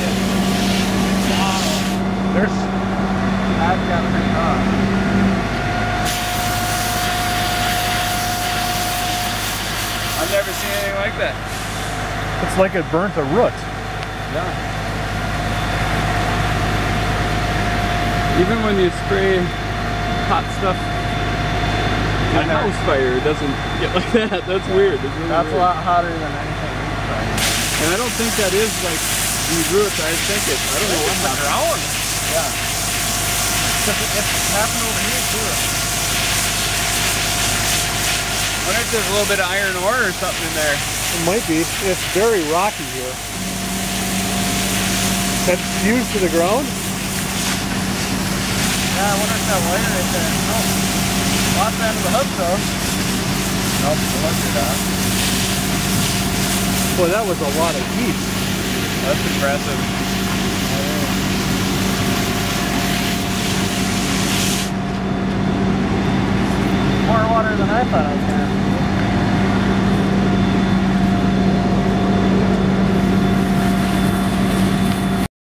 There's... I've got to be off. I've never seen anything like that. It's like it burnt a root. Yeah. Even when you spray hot stuff in a house fire, it doesn't get like that. That's weird. It's really That's weird. a lot hotter than anything we tried. And I don't think that is like these roots. I think it's, I don't know what happened. Ground. Yeah. It's happened over here too. I wonder if there's a little bit of iron ore or something in there. It might be. It's very rocky here. That fused to the ground? Yeah, I wonder if that wire right there. Nope. Lost the end of the hook though. Nope, the hook's not. Boy, that was a lot of heat. That's impressive. More water than I thought I was